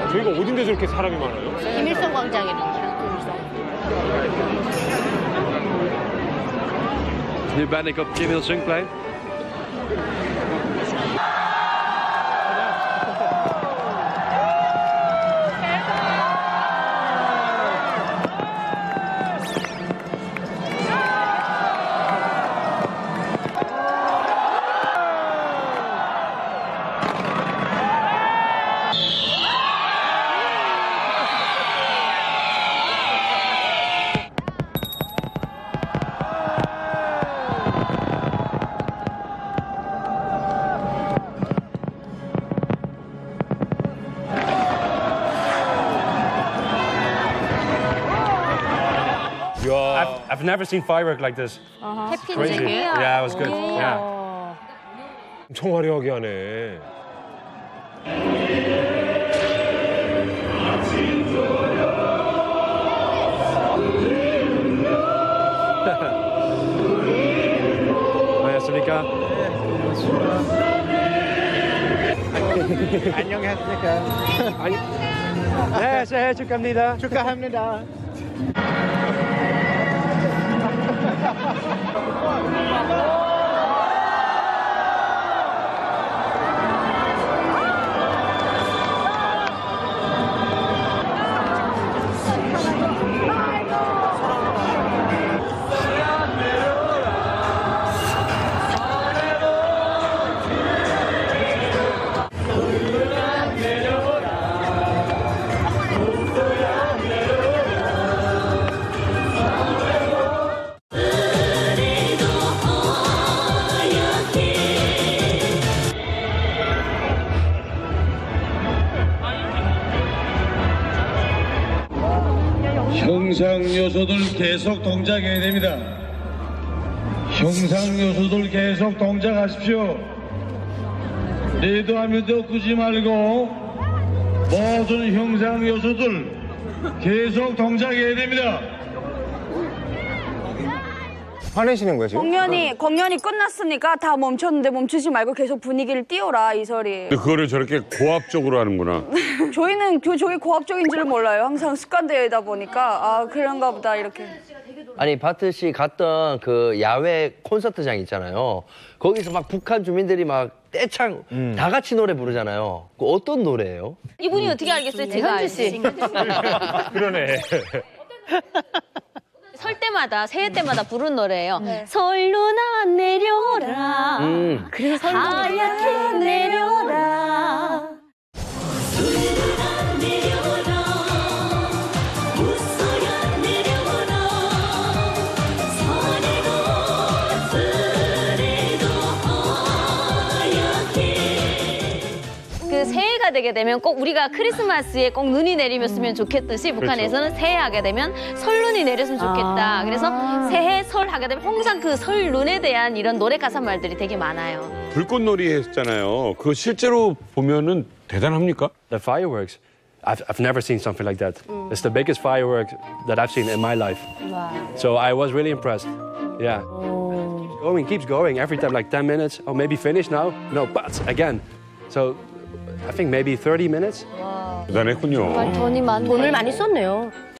저희가 어딘데 저렇게 사람이 많아요? 김일성 광장이랍니다. Nu ben ik op Kim Il-sungplein. I've never seen firework like this. Crazy. Yeah, it was good. Yeah. 엄청 화려하게 하네. 안녕하십니까? 안녕하십니까. 네, 새해 축하합니다. 축하합니다. 형상 요소들 계속 동작해야 됩니다. 형상 요소들 계속 동작하십시오. 리드하면도 끄지 말고 모든 형상 요소들 계속 동작해야 됩니다. 화내시는 거예요, 지금? 공연이 끝났으니까 다 멈췄는데 멈추지 말고 계속 분위기를 띄워라, 이설이. 그거를 저렇게 고압적으로 하는구나. 저희는 저게 고압적인지를 몰라요. 항상 습관되다 보니까 아 그런가 보다 이렇게. 아니 바트 씨 갔던 그 야외 콘서트장 있잖아요. 거기서 막 북한 주민들이 막 떼창 다 같이 노래 부르잖아요. 그 어떤 노래예요? 이분이 어떻게 알겠어요? 제가 알지. 그러네. 설 때마다 새해 때마다 부른 노래예요. 설루나 내려라. 그래서 하얗게 내려라. 그 새해가 되게 되면 꼭 우리가 크리스마스에 꼭 눈이 내리면 좋겠듯이 북한에서는 새해 하게 되면 설눈이 내렸으면 좋겠다. 그래서 새해 설 하게 되면 항상 그 설눈에 대한 이런 노래 가사 말들이 되게 많아요. 불꽃놀이 했잖아요. 그거 실제로 보면은 대단합니까? The fireworks. I've never seen something like that. It's the biggest firework that I've seen in my life. So I was really impressed. Yeah. Going, keeps going every time, like 10 minutes. Oh, maybe finish now? No, but again. So I think maybe 30 minutes. 대단했군요. 돈을 많이 썼네요.